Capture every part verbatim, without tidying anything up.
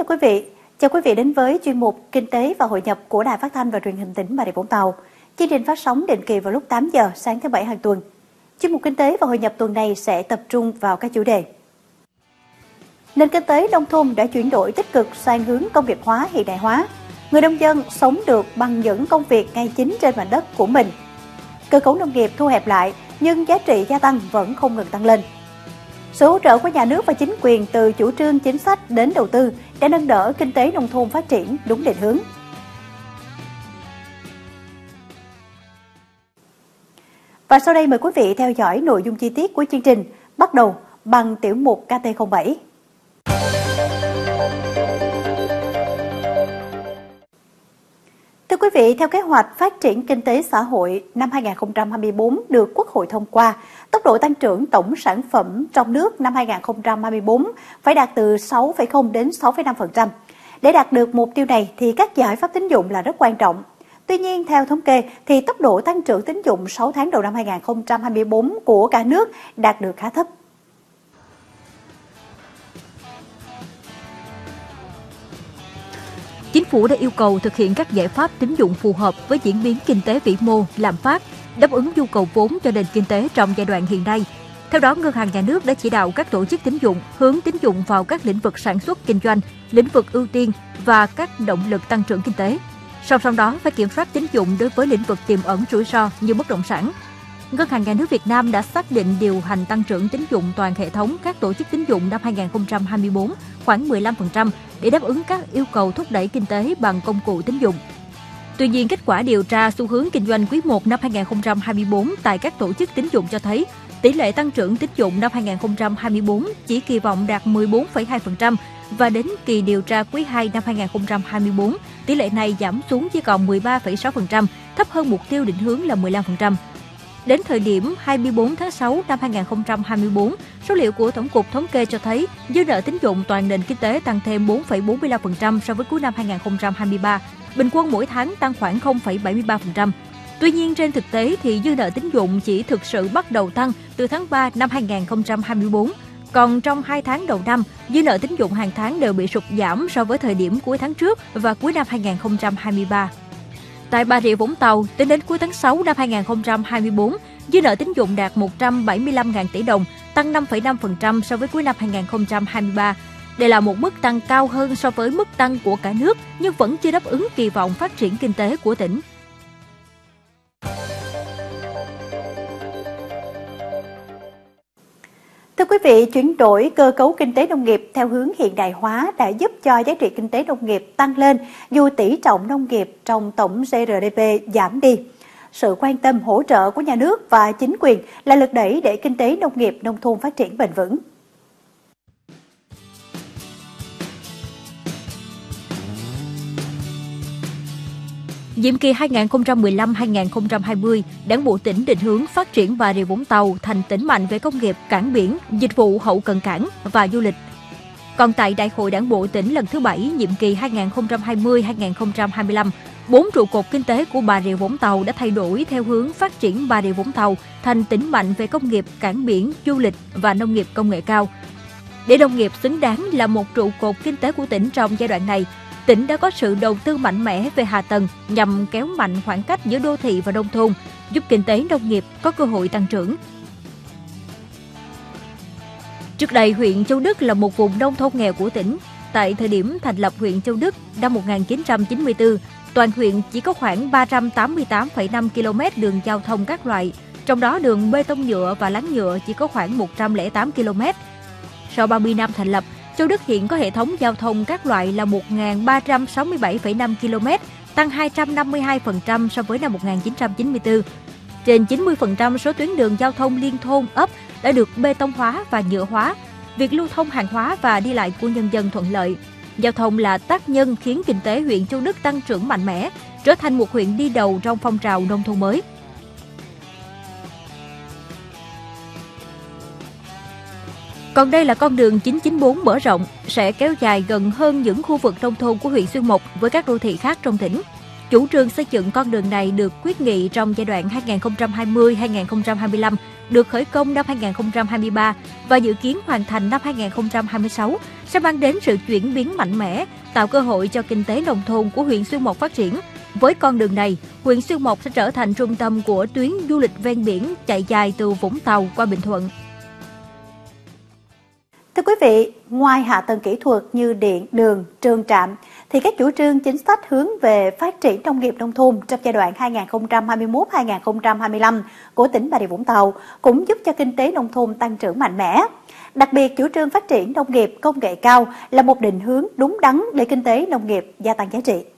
quý vị, chào quý vị đến với chuyên mục Kinh tế và Hội nhập của Đài Phát thanh và Truyền hình tỉnh Bà Rịa Vũng Tàu. Chương trình phát sóng định kỳ vào lúc tám giờ sáng thứ Bảy hàng tuần. Chuyên mục Kinh tế và Hội nhập tuần này sẽ tập trung vào các chủ đề. Nền kinh tế nông thôn đã chuyển đổi tích cực sang hướng công nghiệp hóa, hiện đại hóa. Người nông dân sống được bằng những công việc ngay chính trên mảnh đất của mình. Cơ cấu nông nghiệp thu hẹp lại nhưng giá trị gia tăng vẫn không ngừng tăng lên. Sự hỗ trợ của nhà nước và chính quyền từ chủ trương chính sách đến đầu tư đã nâng đỡ kinh tế nông thôn phát triển đúng định hướng. Và sau đây mời quý vị theo dõi nội dung chi tiết của chương trình, bắt đầu bằng tiểu mục K T không bảy. Thưa quý vị, theo kế hoạch phát triển kinh tế xã hội năm hai nghìn không trăm hai mươi tư được Quốc hội thông qua, tốc độ tăng trưởng tổng sản phẩm trong nước năm hai nghìn không trăm hai mươi tư phải đạt từ sáu phẩy không đến sáu phẩy năm phần trăm. Để đạt được mục tiêu này thì các giải pháp tín dụng là rất quan trọng. Tuy nhiên, theo thống kê thì tốc độ tăng trưởng tín dụng sáu tháng đầu năm hai nghìn không trăm hai mươi tư của cả nước đạt được khá thấp. Chính phủ đã yêu cầu thực hiện các giải pháp tín dụng phù hợp với diễn biến kinh tế vĩ mô, lạm phát, đáp ứng nhu cầu vốn cho nền kinh tế trong giai đoạn hiện nay. Theo đó, Ngân hàng Nhà nước đã chỉ đạo các tổ chức tín dụng hướng tín dụng vào các lĩnh vực sản xuất kinh doanh, lĩnh vực ưu tiên và các động lực tăng trưởng kinh tế. Song song đó, phải kiểm soát tín dụng đối với lĩnh vực tiềm ẩn rủi ro như bất động sản. Ngân hàng Nhà nước Việt Nam đã xác định điều hành tăng trưởng tín dụng toàn hệ thống các tổ chức tín dụng năm hai nghìn không trăm hai mươi tư khoảng mười lăm phần trăm để đáp ứng các yêu cầu thúc đẩy kinh tế bằng công cụ tín dụng. Tuy nhiên, kết quả điều tra xu hướng kinh doanh quý một năm hai nghìn không trăm hai mươi tư tại các tổ chức tín dụng cho thấy tỷ lệ tăng trưởng tín dụng năm hai nghìn không trăm hai mươi tư chỉ kỳ vọng đạt mười bốn phẩy hai phần trăm và đến kỳ điều tra quý hai năm hai nghìn không trăm hai mươi tư, tỷ lệ này giảm xuống chỉ còn mười ba phẩy sáu phần trăm, thấp hơn mục tiêu định hướng là mười lăm phần trăm. Đến thời điểm hai mươi tư tháng sáu năm hai nghìn không trăm hai mươi tư, số liệu của Tổng cục Thống kê cho thấy dư nợ tín dụng toàn nền kinh tế tăng thêm bốn phẩy bốn mươi lăm phần trăm so với cuối năm hai nghìn không trăm hai mươi ba, bình quân mỗi tháng tăng khoảng không phẩy bảy mươi ba phần trăm. Tuy nhiên, trên thực tế thì dư nợ tín dụng chỉ thực sự bắt đầu tăng từ tháng ba năm hai nghìn không trăm hai mươi tư. Còn trong hai tháng đầu năm, dư nợ tín dụng hàng tháng đều bị sụt giảm so với thời điểm cuối tháng trước và cuối năm hai nghìn không trăm hai mươi ba. Tại Bà Rịa Vũng Tàu, tính đến cuối tháng sáu năm hai nghìn không trăm hai mươi tư, dư nợ tín dụng đạt một trăm bảy mươi lăm nghìn tỷ đồng, tăng năm phẩy năm phần trăm so với cuối năm hai nghìn không trăm hai mươi ba. Đây là một mức tăng cao hơn so với mức tăng của cả nước, nhưng vẫn chưa đáp ứng kỳ vọng phát triển kinh tế của tỉnh. Thưa quý vị, chuyển đổi cơ cấu kinh tế nông nghiệp theo hướng hiện đại hóa đã giúp cho giá trị kinh tế nông nghiệp tăng lên dù tỷ trọng nông nghiệp trong tổng G R D P giảm đi. Sự quan tâm hỗ trợ của nhà nước và chính quyền là lực đẩy để kinh tế nông nghiệp nông thôn phát triển bền vững. Nhiệm kỳ hai nghìn không trăm mười lăm đến hai nghìn không trăm hai mươi, Đảng bộ tỉnh định hướng phát triển Bà Rịa Vũng Tàu thành tỉnh mạnh về công nghiệp, cảng biển, dịch vụ hậu cần cảng và du lịch. Còn tại Đại hội Đảng bộ tỉnh lần thứ bảy, nhiệm kỳ hai nghìn không trăm hai mươi đến hai nghìn không trăm hai mươi lăm, bốn trụ cột kinh tế của Bà Rịa Vũng Tàu đã thay đổi theo hướng phát triển Bà Rịa Vũng Tàu thành tỉnh mạnh về công nghiệp, cảng biển, du lịch và nông nghiệp công nghệ cao. Để nông nghiệp xứng đáng là một trụ cột kinh tế của tỉnh trong giai đoạn này, tỉnh đã có sự đầu tư mạnh mẽ về hạ tầng nhằm kéo mạnh khoảng cách giữa đô thị và nông thôn, giúp kinh tế nông nghiệp có cơ hội tăng trưởng. Trước đây, huyện Châu Đức là một vùng nông thôn nghèo của tỉnh. Tại thời điểm thành lập huyện Châu Đức năm một nghìn chín trăm chín mươi tư, toàn huyện chỉ có khoảng ba trăm tám mươi tám phẩy năm ki lô mét đường giao thông các loại, trong đó đường bê tông nhựa và láng nhựa chỉ có khoảng một trăm lẻ tám ki lô mét. Sau ba mươi năm thành lập, Châu Đức hiện có hệ thống giao thông các loại là một nghìn ba trăm sáu mươi bảy phẩy năm ki lô mét, tăng hai trăm năm mươi hai phần trăm so với năm một nghìn chín trăm chín mươi tư. Trên chín mươi phần trăm số tuyến đường giao thông liên thôn, ấp đã được bê tông hóa và nhựa hóa. Việc lưu thông hàng hóa và đi lại của nhân dân thuận lợi. Giao thông là tác nhân khiến kinh tế huyện Châu Đức tăng trưởng mạnh mẽ, trở thành một huyện đi đầu trong phong trào nông thôn mới. Còn đây là con đường chín chín bốn mở rộng, sẽ kéo dài gần hơn những khu vực nông thôn của huyện Xuyên Mộc với các đô thị khác trong tỉnh. Chủ trương xây dựng con đường này được quyết nghị trong giai đoạn hai nghìn không trăm hai mươi đến hai nghìn không trăm hai mươi lăm được khởi công năm hai nghìn không trăm hai mươi ba và dự kiến hoàn thành năm hai nghìn không trăm hai mươi sáu sẽ mang đến sự chuyển biến mạnh mẽ, tạo cơ hội cho kinh tế nông thôn của huyện Xuyên Mộc phát triển. Với con đường này, huyện Xuyên Mộc sẽ trở thành trung tâm của tuyến du lịch ven biển chạy dài từ Vũng Tàu qua Bình Thuận. Thưa quý vị, ngoài hạ tầng kỹ thuật như điện, đường, trường trạm, thì các chủ trương chính sách hướng về phát triển nông nghiệp nông thôn trong giai đoạn hai nghìn không trăm hai mươi mốt đến hai nghìn không trăm hai mươi lăm của tỉnh Bà Rịa Vũng Tàu cũng giúp cho kinh tế nông thôn tăng trưởng mạnh mẽ. Đặc biệt, chủ trương phát triển nông nghiệp công nghệ cao là một định hướng đúng đắn để kinh tế nông nghiệp gia tăng giá trị.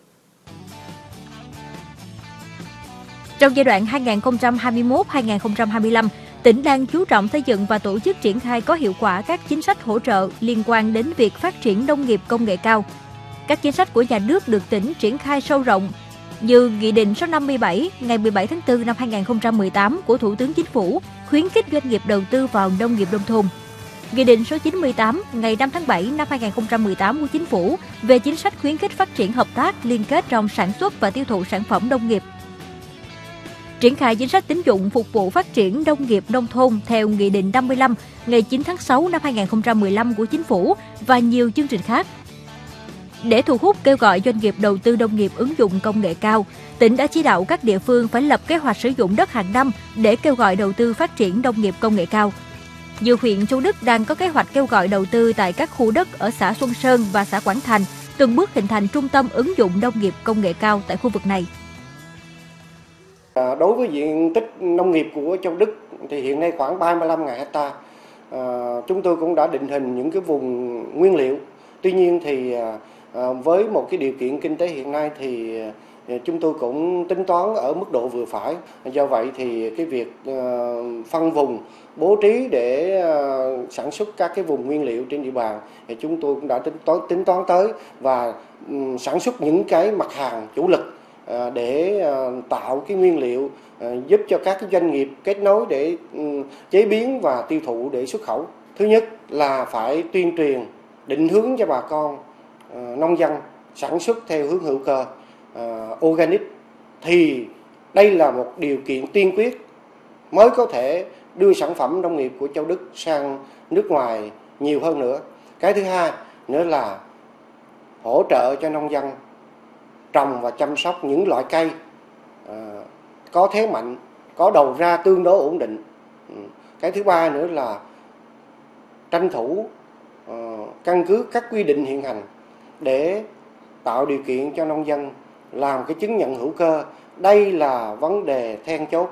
Trong giai đoạn hai nghìn không trăm hai mươi mốt đến hai nghìn không trăm hai mươi lăm, tỉnh đang chú trọng xây dựng và tổ chức triển khai có hiệu quả các chính sách hỗ trợ liên quan đến việc phát triển nông nghiệp công nghệ cao. Các chính sách của nhà nước được tỉnh triển khai sâu rộng như Nghị định số năm mươi bảy ngày mười bảy tháng tư năm hai nghìn không trăm mười tám của Thủ tướng Chính phủ khuyến khích doanh nghiệp đầu tư vào nông nghiệp nông thôn. Nghị định số chín mươi tám ngày năm tháng bảy năm hai nghìn không trăm mười tám của Chính phủ về chính sách khuyến khích phát triển hợp tác liên kết trong sản xuất và tiêu thụ sản phẩm nông nghiệp. Triển khai chính sách tín dụng phục vụ phát triển nông nghiệp nông thôn theo Nghị định năm mươi lăm ngày chín tháng sáu năm hai nghìn không trăm mười lăm của Chính phủ và nhiều chương trình khác. Để thu hút kêu gọi doanh nghiệp đầu tư nông nghiệp ứng dụng công nghệ cao, tỉnh đã chỉ đạo các địa phương phải lập kế hoạch sử dụng đất hàng năm để kêu gọi đầu tư phát triển nông nghiệp công nghệ cao. Như huyện Châu Đức đang có kế hoạch kêu gọi đầu tư tại các khu đất ở xã Xuân Sơn và xã Quảng Thành, từng bước hình thành trung tâm ứng dụng nông nghiệp công nghệ cao tại khu vực này. Đối với diện tích nông nghiệp của Châu Đức thì hiện nay khoảng ba mươi lăm nghìn hectare. À, chúng tôi cũng đã định hình những cái vùng nguyên liệu. Tuy nhiên thì à, với một cái điều kiện kinh tế hiện nay thì chúng tôi cũng tính toán ở mức độ vừa phải. Do vậy thì cái việc à, phân vùng bố trí để à, sản xuất các cái vùng nguyên liệu trên địa bàn thì chúng tôi cũng đã tính toán tính toán tới và um, sản xuất những cái mặt hàng chủ lực để tạo cái nguyên liệu giúp cho các cái doanh nghiệp kết nối để chế biến và tiêu thụ để xuất khẩu. Thứ nhất là phải tuyên truyền định hướng cho bà con nông dân sản xuất theo hướng hữu cơ, organic, thì đây là một điều kiện tiên quyết mới có thể đưa sản phẩm nông nghiệp của Châu Đức sang nước ngoài nhiều hơn nữa. Cái thứ hai nữa là hỗ trợ cho nông dân trồng và chăm sóc những loại cây à, có thế mạnh, có đầu ra tương đối ổn định. Cái thứ ba nữa là tranh thủ à, căn cứ các quy định hiện hành để tạo điều kiện cho nông dân làm cái chứng nhận hữu cơ. Đây là vấn đề then chốt.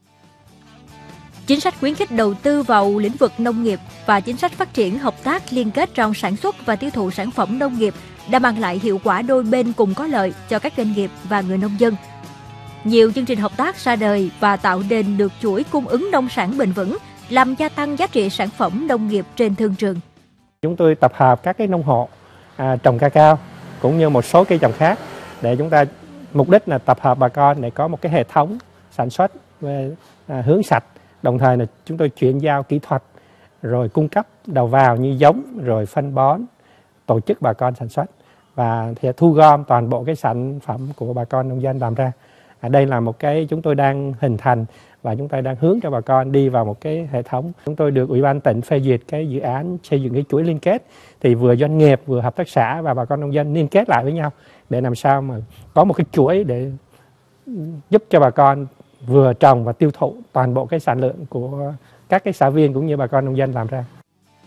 Chính sách khuyến khích đầu tư vào lĩnh vực nông nghiệp và chính sách phát triển hợp tác liên kết trong sản xuất và tiêu thụ sản phẩm nông nghiệp đã mang lại hiệu quả đôi bên cùng có lợi cho các doanh nghiệp và người nông dân. Nhiều chương trình hợp tác ra đời và tạo nền được chuỗi cung ứng nông sản bền vững, làm gia tăng giá trị sản phẩm nông nghiệp trên thương trường. Chúng tôi tập hợp các cái nông hộ à, trồng cacao cũng như một số cây trồng khác để chúng ta mục đích là tập hợp bà con để có một cái hệ thống sản xuất về à, hướng sạch. Đồng thời là chúng tôi chuyển giao kỹ thuật rồi cung cấp đầu vào như giống rồi phân bón, tổ chức bà con sản xuất và thì thu gom toàn bộ cái sản phẩm của bà con nông dân làm ra. À, đây là một cái chúng tôi đang hình thành và chúng tôi đang hướng cho bà con đi vào một cái hệ thống. Chúng tôi được Ủy ban tỉnh phê duyệt cái dự án xây dựng cái chuỗi liên kết, thì vừa doanh nghiệp vừa hợp tác xã và bà con nông dân liên kết lại với nhau để làm sao mà có một cái chuỗi để giúp cho bà con vừa trồng và tiêu thụ toàn bộ cái sản lượng của các cái xã viên cũng như bà con nông dân làm ra.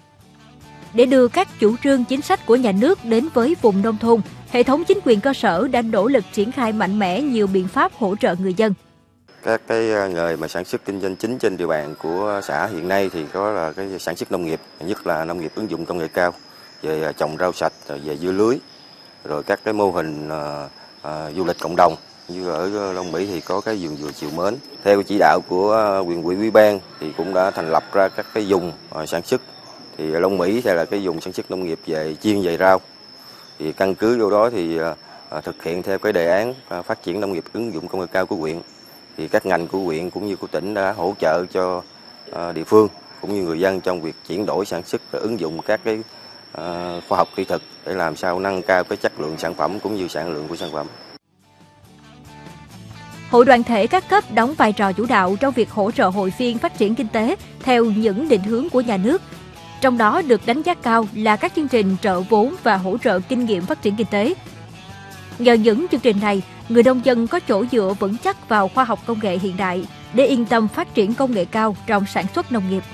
Để đưa các chủ trương chính sách của nhà nước đến với vùng nông thôn, hệ thống chính quyền cơ sở đã nỗ lực triển khai mạnh mẽ nhiều biện pháp hỗ trợ người dân. Các cái nghề mà sản xuất kinh doanh chính trên địa bàn của xã hiện nay thì có là cái sản xuất nông nghiệp, nhất là nông nghiệp ứng dụng công nghệ cao về trồng rau sạch, về dưa lưới, rồi các cái mô hình uh, uh, du lịch cộng đồng. Như ở Long Mỹ thì có cái vườn dừa Chiều Mến. Theo chỉ đạo của huyện ủy Ủy ban thì cũng đã thành lập ra các cái vùng sản xuất. Thì Long Mỹ sẽ là cái vùng sản xuất nông nghiệp về chuyên về rau. Thì căn cứ vô đó thì thực hiện theo cái đề án phát triển nông nghiệp ứng dụng công nghệ cao của huyện. Thì các ngành của huyện cũng như của tỉnh đã hỗ trợ cho địa phương cũng như người dân trong việc chuyển đổi sản xuất và ứng dụng các cái khoa học kỹ thuật để làm sao nâng cao cái chất lượng sản phẩm cũng như sản lượng của sản phẩm. Hội đoàn thể các cấp đóng vai trò chủ đạo trong việc hỗ trợ hội viên phát triển kinh tế theo những định hướng của nhà nước. Trong đó được đánh giá cao là các chương trình trợ vốn và hỗ trợ kinh nghiệm phát triển kinh tế. Nhờ những chương trình này, người nông dân có chỗ dựa vững chắc vào khoa học công nghệ hiện đại để yên tâm phát triển công nghệ cao trong sản xuất nông nghiệp.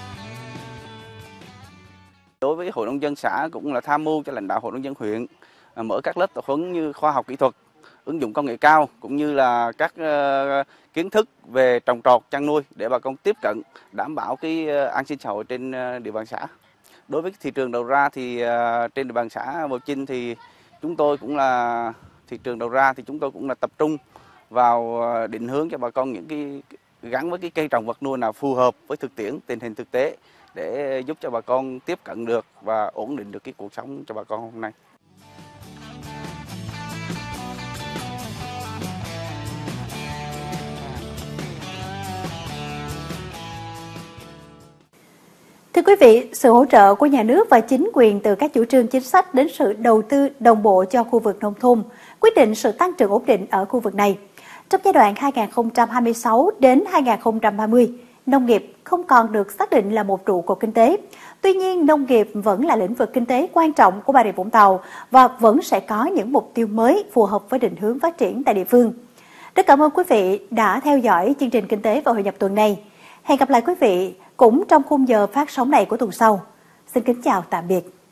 Đối với Hội nông dân xã cũng là tham mưu cho lãnh đạo Hội nông dân huyện mở các lớp tập huấn như khoa học kỹ thuật, ứng dụng công nghệ cao cũng như là các uh, kiến thức về trồng trọt, chăn nuôi để bà con tiếp cận đảm bảo cái uh, an sinh xã hội trên uh, địa bàn xã. Đối với thị trường đầu ra thì uh, trên địa bàn xã Bào Chinh thì chúng tôi cũng là thị trường đầu ra thì chúng tôi cũng là tập trung vào uh, định hướng cho bà con những cái gắn với cái cây trồng vật nuôi nào phù hợp với thực tiễn tình hình thực tế để giúp cho bà con tiếp cận được và ổn định được cái cuộc sống cho bà con hôm nay. Thưa quý vị, sự hỗ trợ của nhà nước và chính quyền từ các chủ trương chính sách đến sự đầu tư đồng bộ cho khu vực nông thôn quyết định sự tăng trưởng ổn định ở khu vực này. Trong giai đoạn hai nghìn không trăm hai mươi sáu đến hai nghìn không trăm ba mươi, nông nghiệp không còn được xác định là một trụ cột kinh tế. Tuy nhiên, nông nghiệp vẫn là lĩnh vực kinh tế quan trọng của Bà Rịa Vũng Tàu và vẫn sẽ có những mục tiêu mới phù hợp với định hướng phát triển tại địa phương. Rất cảm ơn quý vị đã theo dõi chương trình Kinh tế và Hội nhập tuần này. Hẹn gặp lại quý vị cũng trong khung giờ phát sóng này của tuần sau. Xin kính chào tạm biệt.